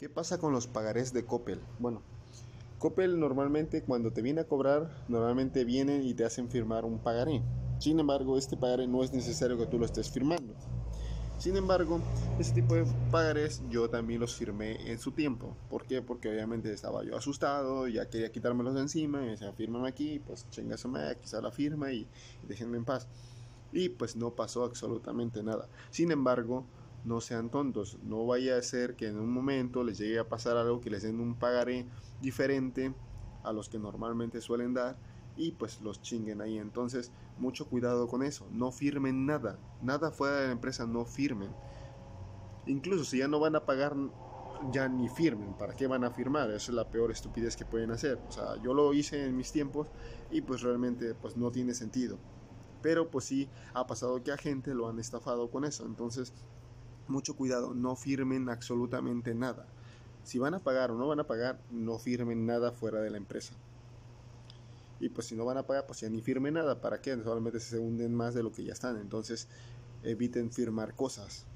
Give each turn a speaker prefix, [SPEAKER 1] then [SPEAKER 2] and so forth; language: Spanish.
[SPEAKER 1] ¿Qué pasa con los pagarés de Coppel? Bueno, Coppel normalmente cuando te viene a cobrar, normalmente vienen y te hacen firmar un pagaré. Sin embargo, este pagaré no es necesario que tú lo estés firmando. Sin embargo, este tipo de pagarés yo también los firmé en su tiempo. ¿Por qué? Porque obviamente estaba yo asustado, ya quería quitármelos de encima, y me decía, fírmame aquí, pues chingasome, quizá la firma y déjenme en paz. Y pues no pasó absolutamente nada. Sin embargo, no sean tontos, no vaya a ser que en un momento les llegue a pasar algo que les den un pagaré diferente a los que normalmente suelen dar y pues los chinguen ahí. Entonces, mucho cuidado con eso, no firmen nada, nada fuera de la empresa, no firmen. Incluso si ya no van a pagar, ya ni firmen, ¿para qué van a firmar? Esa es la peor estupidez que pueden hacer. O sea, yo lo hice en mis tiempos y pues realmente pues no tiene sentido. Pero pues sí ha pasado que a gente lo han estafado con eso. Entonces, mucho cuidado, no firmen absolutamente nada. Si van a pagar o no van a pagar, no firmen nada fuera de la empresa. Y pues si no van a pagar, pues ya ni firmen nada. ¿Para qué? Solamente se hunden más de lo que ya están. Entonces, eviten firmar cosas.